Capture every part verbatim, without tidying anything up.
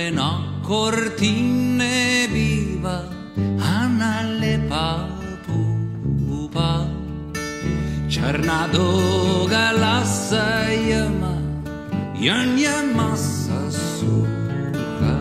na cortine viva, Ana lepa pupa. Črna doga lasa jema, jan je masa suha.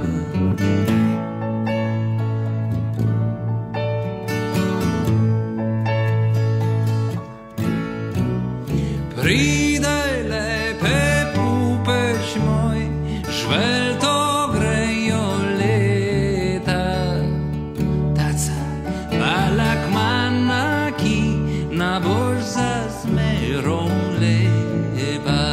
Pridaj lepe pupeč moj, žvelto grejo leta. Taca balak manaki, na bož za zmerom leba.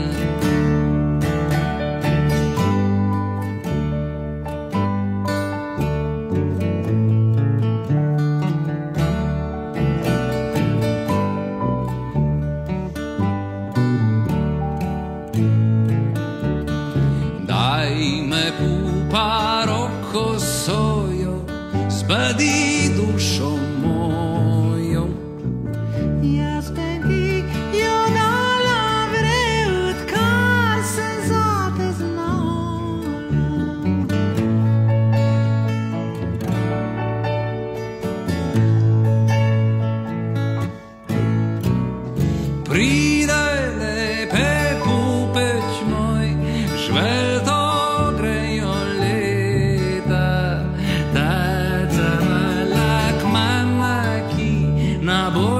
Zbadi dušo mojo, jaz tebi jo dala vred, kar se zate znala. Pridaj lepe pupeč moj, žvelto grejo leta. Na bo